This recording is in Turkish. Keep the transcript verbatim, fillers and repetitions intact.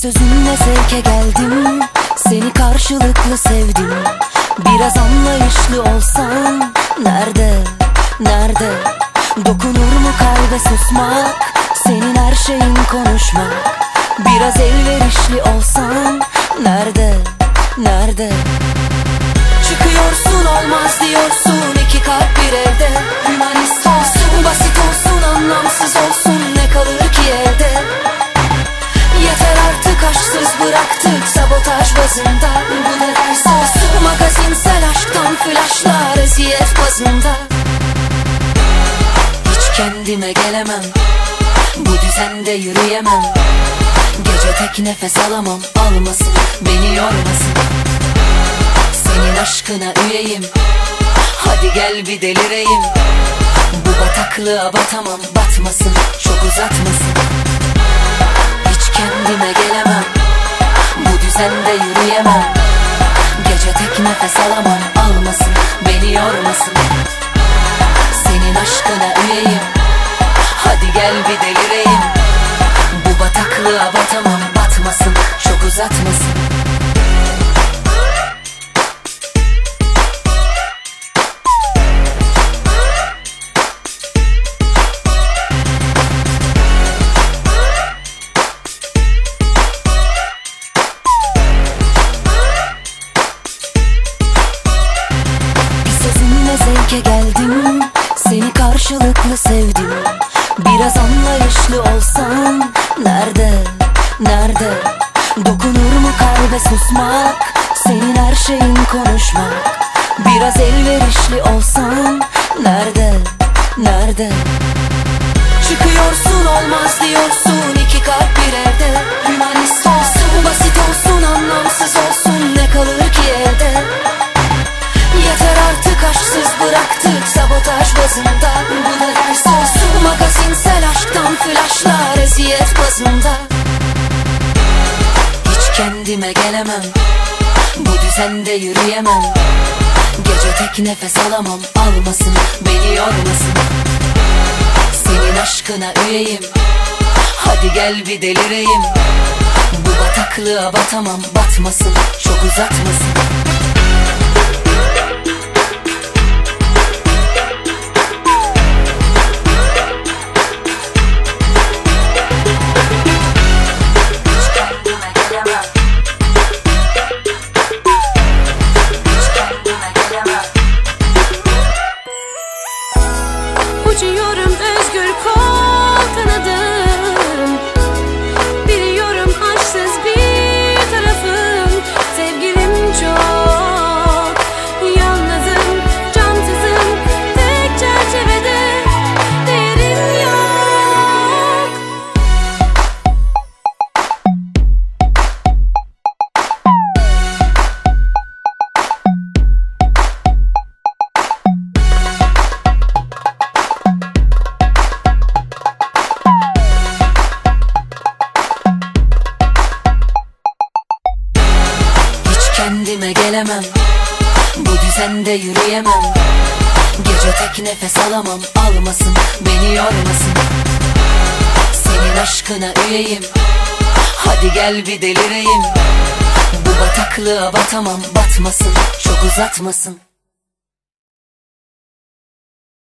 sözünle zevke geldim, seni karşılıklı sevdim. Biraz anlayışlı olsan, nerede, nerede? Dokunur mu kalbe susmak, senin her şeyin konuşmak. Biraz elverişli olsan, nerede, nerede? Çıkıyorsun olmaz diyorsun, iki kalp bir evde. Hümanist olsun, basit olsun, anlamsız olsun, ne kalır ki elde? Yeter artık, aşksız bıraktık sabotaj bazında. Bu ne derse olsun, magazinsel aşktan flaşlar eziyet bazında. Hiç kendime gelemem, bu düzende yürüyemem. Gece tek nefes alamam, almasın beni yormasın. Senin aşkına üyeyim, hadi gel bir delireyim. Bu bataklığa batamam, batmasın, çok uzatmasın. Hiç kendime gelemem, bu düzende yürüyemem. Gece tek nefes alamam, almasın beni yormasın. Senin aşkına üyeyim, hadi gel bir delireyim. Bu bataklığa batamam, batmasın, çok uzatmasın. Zevke geldim, seni karşılıklı sevdim. Biraz anlayışlı olsan, nerede, nerede? Dokunur mu kalbe susmak, senin her şeyin konuşmak. Biraz elverişli olsan, nerede, nerede? Çıkıyorsun olmaz diyorsun, iki kalp bir evde. Hümanist olsun, basit olsun, anlamsız olsun, ne kalır ki elde? Yeter artık, aşksız bıraktık sabotaj bazında. Bu ne derse olsun, magazinsel aşktan flaşlar eziyet bazında. Hiç kendime gelemem, bu düzende yürüyemem. Gece tek nefes alamam, almasın beni yormasın. Senin aşkına üyeyim, hadi gel bir delireyim. Bu bataklığa batamam, batmasın, çok uzatmasın. Uçuyorum özgür, kol kanadım. Biliyorum aşksız bir tarafım. Sevgilim çok, yalnızım, cansızım. Tek çerçevede değerim yok. Kendime gelemem, bu düzende yürüyemem. Gece tek nefes alamam, almasın beni yormasın. Senin aşkına üyeyim, hadi gel bir delireyim. Bu bataklığa batamam, batmasın, çok uzatmasın.